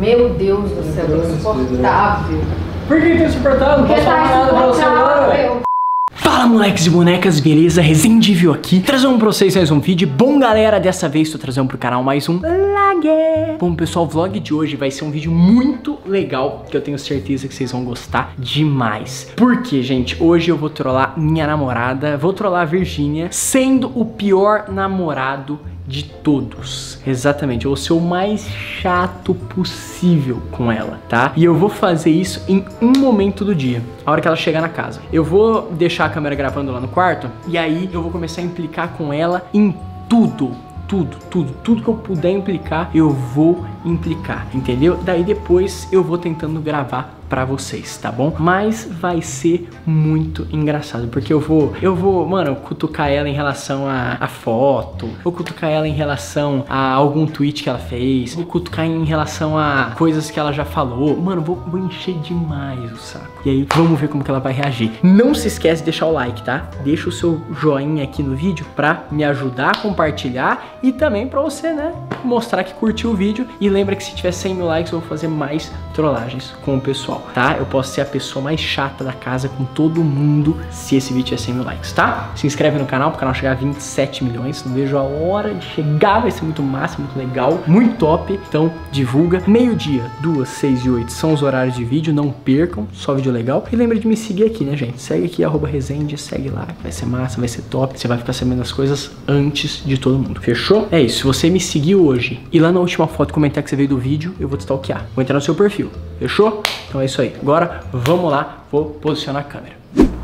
Meu Deus do céu, é insuportável. Por que tá insuportável? Não posso falar nada pra você agora, velho. Fala, moleques e bonecas, beleza? Resendível aqui, trazendo pra vocês mais um vídeo. Bom, galera, dessa vez tô trazendo pro canal mais um Vlog. Bom, pessoal, o vlog de hoje vai ser um vídeo muito legal, que eu tenho certeza que vocês vão gostar demais. Porque, gente, hoje eu vou trollar minha namorada, vou trollar a Virgínia, sendo o pior namorado de todos. Exatamente, eu vou ser o mais chato possível com ela, tá? E eu vou fazer isso em um momento do dia, a hora que ela chegar na casa. Eu vou deixar a câmera gravando lá no quarto e aí eu vou começar a implicar com ela em tudo que eu puder implicar, eu vou implicar, entendeu? Daí depois eu vou tentando gravar pra vocês, tá bom? Mas vai ser muito engraçado, porque eu vou, mano, cutucar ela em relação a foto, vou cutucar ela em relação a algum tweet que ela fez, vou cutucar em relação a coisas que ela já falou, mano, vou encher demais o saco. E aí, vamos ver como que ela vai reagir. Não se esquece de deixar o like, tá? Deixa o seu joinha aqui no vídeo pra me ajudar a compartilhar e também pra você, né, mostrar que curtiu o vídeo. E lembra que se tiver 100 mil likes eu vou fazer mais trollagens com o pessoal, tá? Eu posso ser a pessoa mais chata da casa com todo mundo se esse vídeo tiver 100 mil likes, tá? Se inscreve no canal pro canal chegar a 27 milhões. Não vejo a hora de chegar, vai ser muito massa, muito legal, muito top. Então divulga. Meio-dia, 2, 6 e 8 são os horários de vídeo, não percam, só vídeo legal. E lembra de me seguir aqui, né, gente? Segue aqui, @Resende, segue lá, vai ser massa, vai ser top. Você vai ficar sabendo as coisas antes de todo mundo, fechou? É isso, se você me seguir hoje e lá na última foto comentar que você veio do vídeo, eu vou te stalkear, vou entrar no seu perfil, fechou? Então é isso aí, agora vamos lá, vou posicionar a câmera.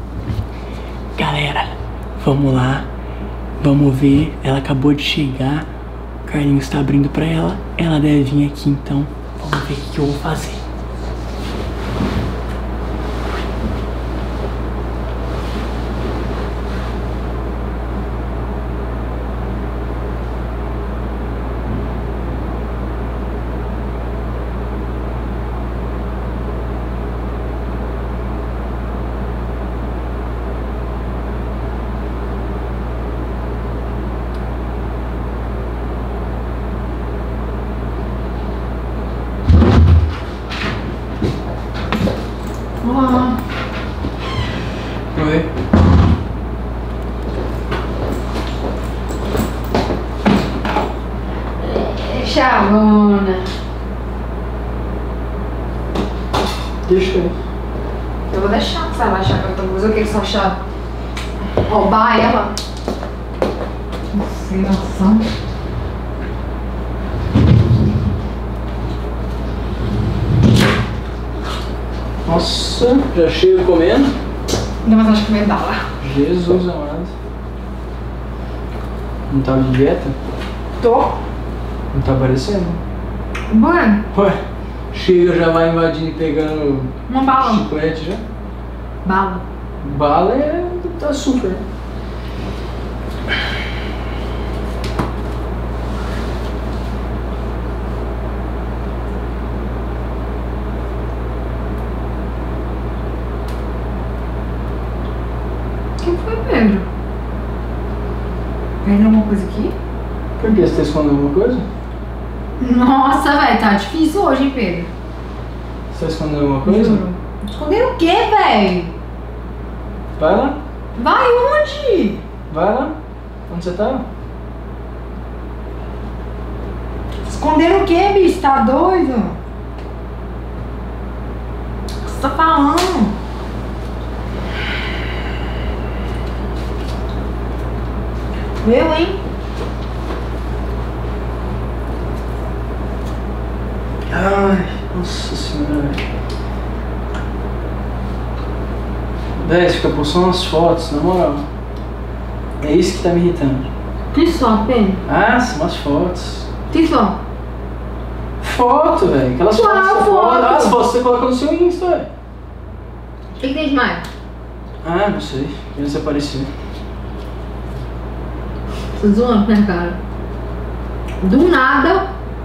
Galera, vamos lá, vamos ver, ela acabou de chegar, o Carlinhos está abrindo pra ela, ela deve vir aqui, então vamos ver o que eu vou fazer. Olá. Oi. Chavona. Deixa eu. Eu vou deixar, você vai achar que eu tô usando o que você achar? Roubar ela? Sem noção. Nossa, já chego comendo? Não, mas acho que comer bala. Jesus amado. Não tá de dieta? Tô. Não tá aparecendo? Mano. Ué, chega, já vai invadindo e pegando Uma bala. chiclete já. Bala. Bala é açúcar. Quem foi, Pedro? Perdeu alguma coisa aqui? Por que? Você tá escondendo alguma coisa? Nossa, velho, tá difícil hoje, hein, Pedro? Você tá escondendo alguma coisa? Juro. Esconder o quê, velho? Vai lá. Vai onde? Vai lá. Onde você tá? Esconder o quê, bicho? Tá doido? O que você tá falando? Eu, hein? Ai, nossa senhora, velho. Véi, você fica postando umas fotos, na moral. É isso que tá me irritando. Que só, Pedro? Ah, são umas fotos. Que só? Foto, velho. Aquelas Qual fotos. foto? Ah, as fotos você coloca no seu Insta, velho. O que tem demais? Ah, não sei. Querendo se aparecer. Tô zoando, né, cara? Do nada.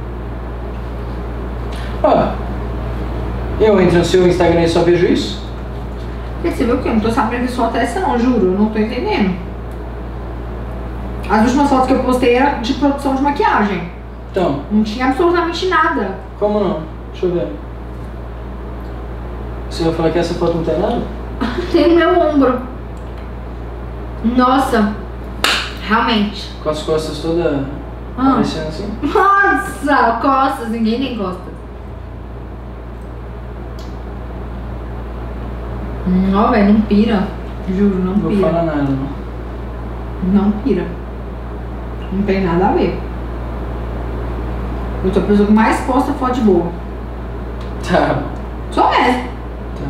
Ah, eu entro no seu Instagram e só vejo isso? Percebeu que eu não tô sabendo que foto é essa não, juro. Eu não tô entendendo. As últimas fotos que eu postei eram de produção de maquiagem. Então. Não tinha absolutamente nada. Como não? Deixa eu ver. Você vai falar que essa foto não tem nada? Tem no meu ombro. Nossa, realmente. Com as costas todas aparecendo assim? Nossa, costas, ninguém tem costas. Ó, velho, não pira. Juro, não pira. Não vou falar nada, não. Não pira. Não tem nada a ver. Eu sou a pessoa que mais posta foto de boa. Tá. Só mesmo. Tá.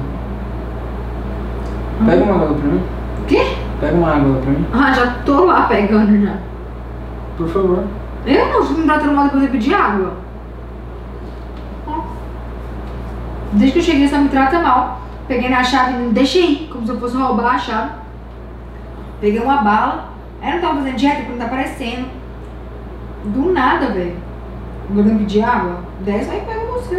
Pega uma água pra mim. O quê? Pega uma água pra mim. Ah, já tô lá pegando já. Por favor. Eu não, se me tratar mal depois eu pedir água. Ó. Desde que eu cheguei, você me trata mal. Peguei na chave e deixei, como se eu fosse roubar a chave. Peguei uma bala. Aí não tava fazendo dieta porque não tá aparecendo. Do nada, velho. Agora eu pedir água, desce aí e pega você.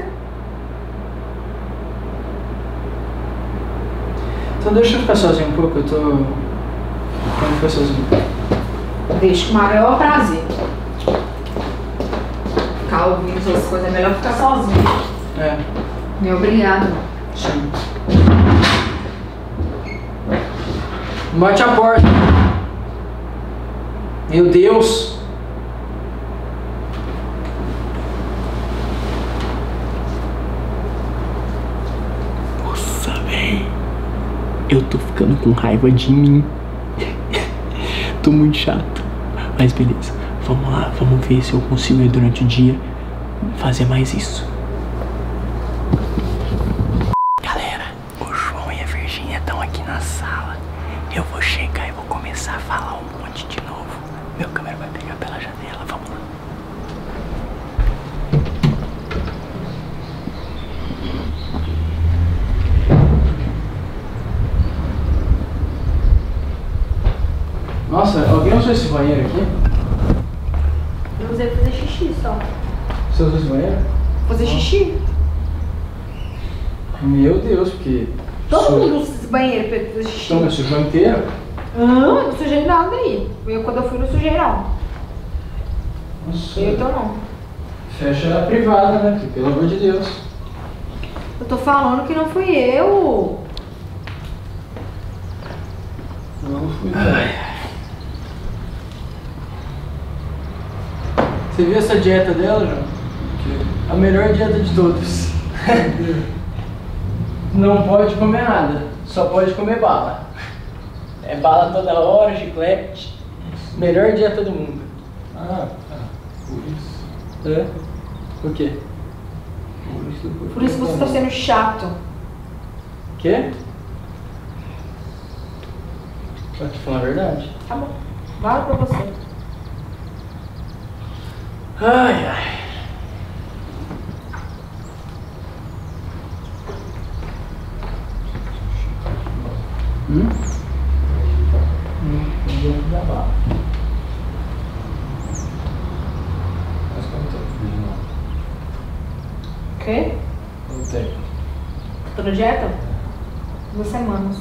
Então deixa eu ficar sozinho um pouco, eu tô... Quero ficar sozinho. Deixa com o maior prazer. Ficar ouvindo essas coisas, é melhor ficar sozinho. É. Meu obrigado. Sim. Bate a porta. Meu Deus. Nossa, véi. Eu tô ficando com raiva de mim. Tô muito chato. Mas beleza. Vamos lá, vamos ver se eu consigo aí durante o dia fazer mais isso. Galera, o João e a Virgínia estão aqui na sala. Eu vou chegar e vou começar a falar um monte de novo. Meu câmera vai pegar pela janela, vamos lá. Nossa, alguém usou esse banheiro aqui? Eu usei pra fazer xixi só. Você usou esse banheiro? Fazer xixi? Meu Deus, porque... Todo mundo usa esse banheiro pra fazer xixi. Então, você sujou inteiro? Não sujei nada aí. Quando eu fui, não sujei não. Nossa. Eu então não. Fecha a privada, né? Porque, pelo amor de Deus. Eu tô falando que não fui eu. Não fui. Você viu essa dieta dela, João? A melhor dieta de todas. Não pode comer nada, só pode comer bala. É bala toda hora, chiclete. Melhor dieta do mundo. Ah, tá. Por isso. É? O quê? Por isso você tá sendo chato. Quê? Eu tô falando a verdade? Tá bom. Vale pra você. Ai, ai. Não Da bala. Mas quanto tempo de novo? O quê? Quanto tempo? Tô na dieta? 2 semanas.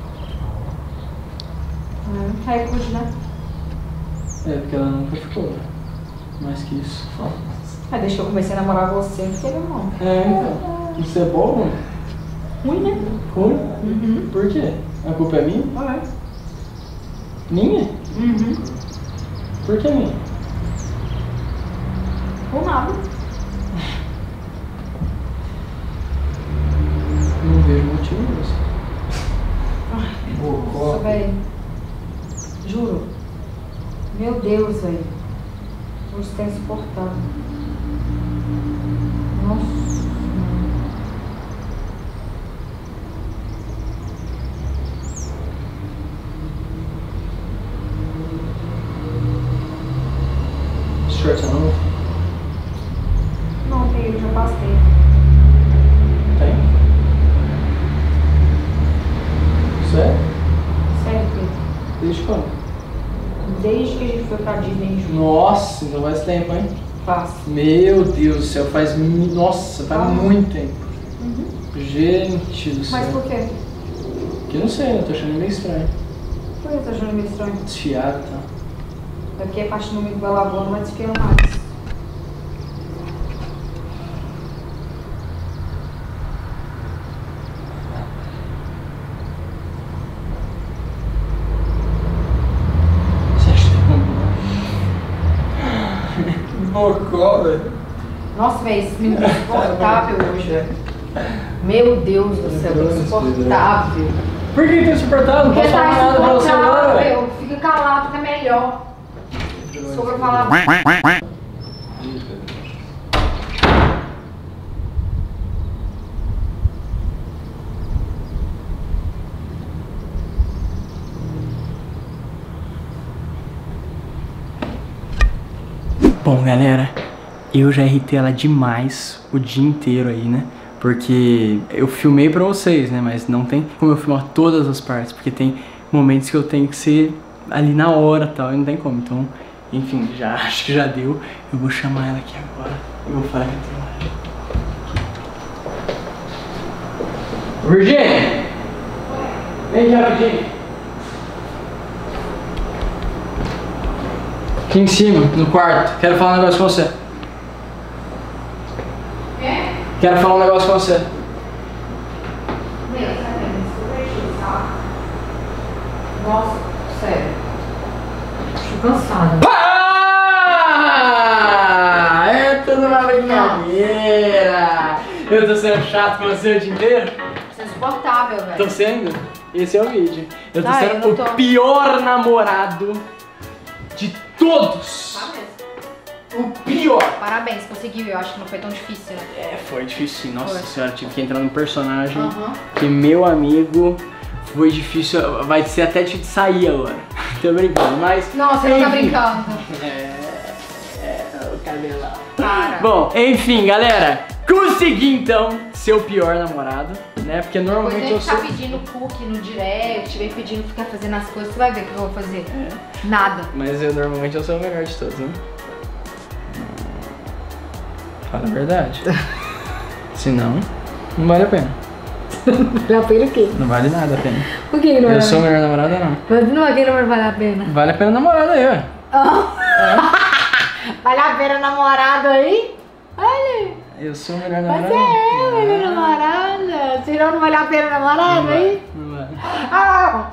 Recorde, né? É, porque ela nunca ficou mais que isso. Aí desde que eu comecei a namorar você, não fiquei não. É, então. Isso é bom ou ruim? Ruim, né? Ruim? Uhum. Por quê? A culpa é minha? Ah, é. Minha? Uhum. Por que minha? Ou nada. Não vejo motivo nisso. Nossa, velho. Juro. Meu Deus, velho. Você tá insuportável. Nossa. Short é novo? Não, tem, eu já passei. Tem? Sério? Sério, Pedro. Desde quando? Desde que a gente foi pra Disney junto. Nossa, então faz tempo, hein? Faz. Meu Deus do céu, faz... Nossa, faz muito tempo. Uhum. Gente do céu. Mas por quê? Que eu não sei, eu tô achando meio estranho. Por que você tá achando meio estranho? Desfiado e tal. Daqui a partir do momento que vai lavando, não vai desfiando mais. Pipocou, velho. Nossa, velho, esse menino é insuportável hoje. Meu Deus do céu, insuportável. Por que tá insuportável? Não posso falar nada pra você agora, velho. Fica calado que é melhor. Só pra falar. Bom, galera, eu já irritei ela demais o dia inteiro aí, né? Porque eu filmei pra vocês, né? Mas não tem como eu filmar todas as partes, porque tem momentos que eu tenho que ser ali na hora e tal, e não tem como. Então, enfim, já acho que já deu. Eu vou chamar ela aqui agora. Eu vou falar que eu tenho. Virgínia! Vem cá, Virgínia! Aqui em cima, no quarto. Quero falar um negócio com você. É? Quero falar um negócio com você. Meu, tá vendo? Super chique, sabe? Nossa, sério. Tô cansada. Ah! É tudo uma brincadeira. Eu tô sendo chato com você o dia inteiro? Você é insuportável, velho. Tô sendo? Esse é o vídeo. Eu tô Tá, sendo eu não o tô. pior namorado de todos. Tá mesmo. O pior. Parabéns, conseguiu. Eu acho que não foi tão difícil, né? É, foi difícil sim. Nossa Foi. senhora, tive que entrar num personagem Aham. que, meu amigo, foi difícil. Vai ser até difícil de sair agora. Tô brincando, mas... Nossa, você não tá enfim. brincando. O cabelão. Para. Bom, enfim, galera, consegui então ser o pior namorado, né? Porque Depois normalmente ele eu ficar sou... pedindo cookie no direct, vem pedindo ficar fazendo as coisas, você vai ver o que eu vou fazer. Nada. Mas eu normalmente eu sou o melhor de todos, né? Fala a verdade. Senão, não vale a pena. Vale a pena o quê? Não vale nada a pena. Por que não Eu sou o melhor namorado ou não? Mas não vai que não vai valer a pena. Vale a pena namorado aí, ó. Vale a pena namorado aí? Olha, Eu sou o melhor mas namorado. é, melhor namorada. Senão não vale a pena namorado aí? Não vale. Ah!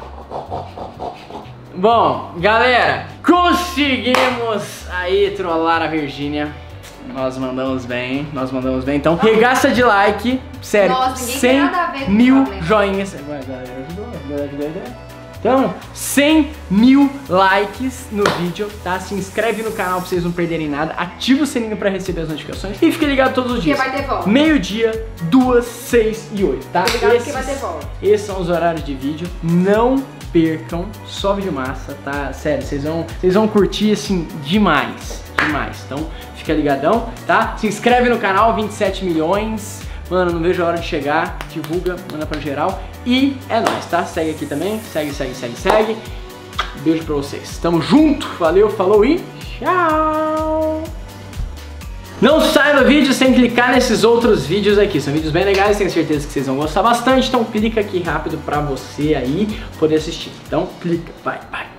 Bom, galera, conseguimos aí trollar a Virgínia. Nós mandamos bem, então regaça de like, sério, Nossa, ninguém tem 100 nada a ver com mil problema. joinhas. Ué, galera ajudou. Então, 100 mil likes no vídeo, tá? Se inscreve no canal pra vocês não perderem nada, ativa o sininho pra receber as notificações e fica ligado todos os Porque dias. vai ter volta. Meio-dia, 2, 6 e 8, tá? Fica ligado porque vai ter volta. Esses são os horários de vídeo, não percam, só vídeo massa, tá? Sério, vocês vão curtir assim demais. Então fica ligadão, tá? Se inscreve no canal, 27 milhões. Mano, não vejo a hora de chegar. Divulga, manda pra geral. E é nóis, tá? Segue aqui também. Segue. Beijo pra vocês. Tamo junto. Valeu, falou e tchau! Não saia do vídeo sem clicar nesses outros vídeos aqui. São vídeos bem legais, tenho certeza que vocês vão gostar bastante. Então clica aqui rápido pra você aí poder assistir. Então clica, vai.